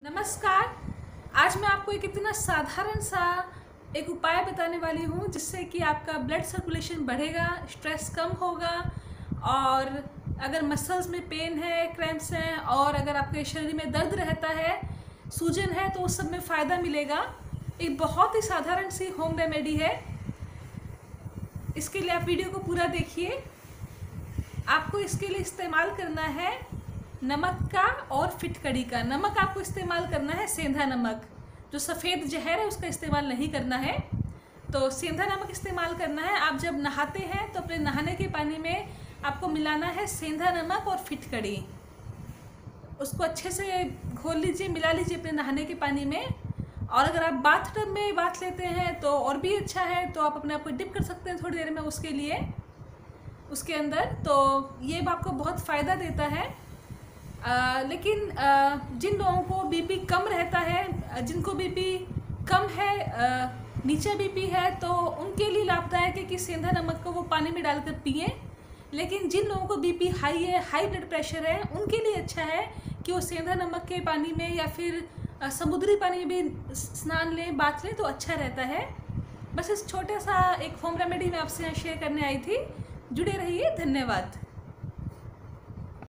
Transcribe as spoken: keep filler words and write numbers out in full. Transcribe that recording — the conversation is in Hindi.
नमस्कार। आज मैं आपको एक इतना साधारण सा एक उपाय बताने वाली हूँ जिससे कि आपका ब्लड सर्कुलेशन बढ़ेगा, स्ट्रेस कम होगा और अगर मसल्स में पेन है, क्रैम्प्स हैं और अगर आपके शरीर में दर्द रहता है, सूजन है, तो उस सब में फ़ायदा मिलेगा। एक बहुत ही साधारण सी होम रेमेडी है। इसके लिए आप वीडियो को पूरा देखिए। आपको इसके लिए इस्तेमाल करना है नमक का और फिटकड़ी का। नमक आपको इस्तेमाल करना है सेंधा नमक, जो सफ़ेद जहर है उसका इस्तेमाल नहीं करना है। तो सेंधा नमक इस्तेमाल करना है। आप जब नहाते हैं तो अपने नहाने के पानी में आपको मिलाना है सेंधा नमक और फिटकड़ी। उसको अच्छे से घोल लीजिए, मिला लीजिए अपने नहाने के पानी में। और अगर आप बाथ टब में बाथ लेते हैं तो और भी अच्छा है, तो आप अपने आप को डिप कर सकते हैं थोड़ी देर में उसके लिए उसके अंदर। तो ये आपको बहुत फ़ायदा देता है। आ, लेकिन आ, जिन लोगों को बीपी कम रहता है, जिनको बीपी कम है, आ, नीचा बीपी है, तो उनके लिए लाभदायक है कि सेंधा नमक को वो पानी में डालकर पिएं। लेकिन जिन लोगों को बीपी हाई है, हाई ब्लड प्रेशर है, उनके लिए अच्छा है कि वो सेंधा नमक के पानी में या फिर आ, समुद्री पानी में भी स्नान लें, बाथ लें, तो अच्छा रहता है। बस इस छोटा सा एक होम रेमेडी मैं आपसे शेयर करने आई थी। जुड़े रहिए। धन्यवाद।